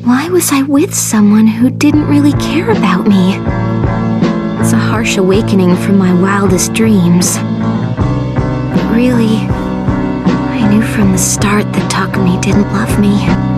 Why was I with someone who didn't really care about me? It's a harsh awakening from my wildest dreams. But really, I knew from the start that Takumi didn't love me.